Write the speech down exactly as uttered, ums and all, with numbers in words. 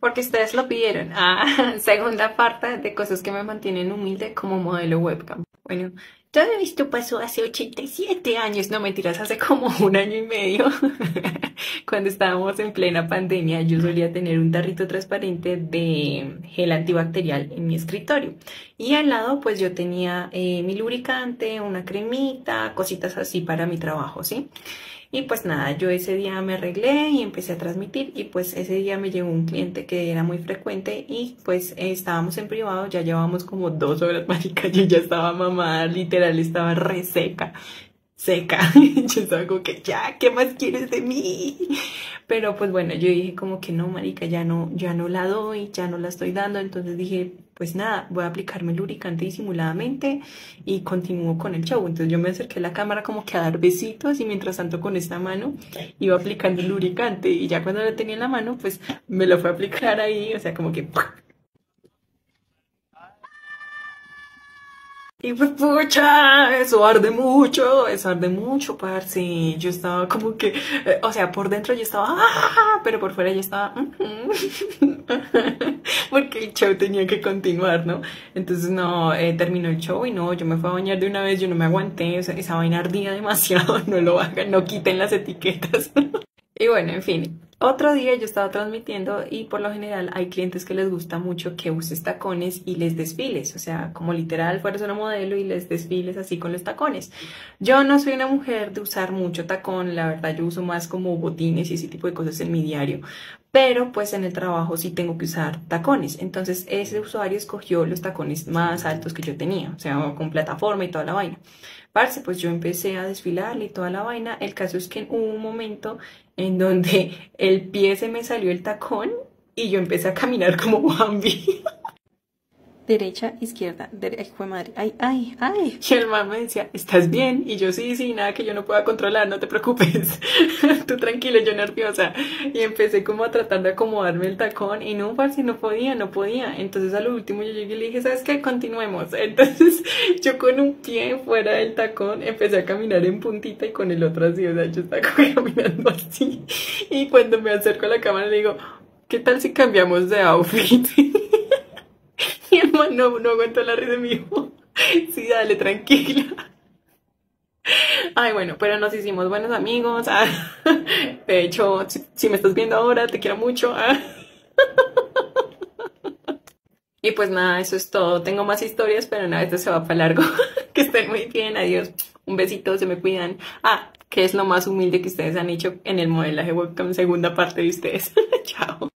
Porque ustedes lo pidieron. Ah, segunda parte de cosas que me mantienen humilde como modelo webcam. Bueno, todo esto pasó hace ochenta y siete años, no mentiras, hace como un año y medio, cuando estábamos en plena pandemia. Yo solía tener un tarrito transparente de gel antibacterial en mi escritorio y al lado pues yo tenía eh, mi lubricante, una cremita, cositas así para mi trabajo, ¿sí? Y pues nada, yo ese día me arreglé y empecé a transmitir y pues ese día me llegó un cliente que era muy frecuente y pues eh, estábamos en privado, ya llevábamos como dos horas, marica, yo ya estaba mamada, literal, estaba reseca, seca. Yo estaba como que ya, ¿qué más quieres de mí? Pero pues bueno, yo dije como que no, marica, ya no, ya no la doy, ya no la estoy dando, entonces dije, pues nada, voy a aplicarme el lubricante disimuladamente y continúo con el show. Entonces yo me acerqué a la cámara como que a dar besitos y mientras tanto con esta mano iba aplicando el lubricante y ya cuando lo tenía en la mano, pues me lo fue a aplicar ahí, o sea, como que y pues pucha, eso arde mucho, eso arde mucho, parce. Yo estaba como que, eh, o sea, por dentro yo estaba, ¡ah! Pero por fuera yo estaba, "Ujú". Porque el show tenía que continuar, ¿no? Entonces no, eh, terminó el show y no, yo me fui a bañar de una vez, yo no me aguanté, o sea, esa vaina ardía demasiado, no lo hagan, no quiten las etiquetas. Y bueno, en fin, otro día yo estaba transmitiendo y por lo general hay clientes que les gusta mucho que uses tacones y les desfiles, o sea, como literal fueras una modelo y les desfiles así con los tacones. Yo no soy una mujer de usar mucho tacón, la verdad yo uso más como botines y ese tipo de cosas en mi diario, pero pues en el trabajo sí tengo que usar tacones. Entonces ese usuario escogió los tacones más altos que yo tenía, o sea, con plataforma y toda la vaina. Parce, pues yo empecé a desfilarle y toda la vaina. El caso es que hubo un momento en donde el pie se me salió el tacón y yo empecé a caminar como Bambi. Derecha, izquierda, derecha, fue madre, ay, ay, ay. Y el man me decía, ¿estás bien? Y yo, sí, sí, nada que yo no pueda controlar, no te preocupes. Tú tranquilo, yo nerviosa. Y empecé como a tratar de acomodarme el tacón y no, parce, no podía, no podía. Entonces a lo último yo llegué y le dije, ¿sabes qué? Continuemos. Entonces yo con un pie fuera del tacón empecé a caminar en puntita y con el otro así, o sea, yo estaba como caminando así. Y cuando me acerco a la cámara le digo, ¿qué tal si cambiamos de outfit? Mi hermano no, no aguantó la risa de mi hijo. Sí, dale, tranquila. Ay, bueno, pero nos hicimos buenos amigos. Ah, de hecho, si, si me estás viendo ahora, te quiero mucho. Ah. Y pues nada, eso es todo. Tengo más historias, pero nada, esto se va para largo. Que estén muy bien, adiós. Un besito, se me cuidan. Ah, que es lo más humilde que ustedes han hecho en el modelaje webcam, segunda parte de ustedes. Chao.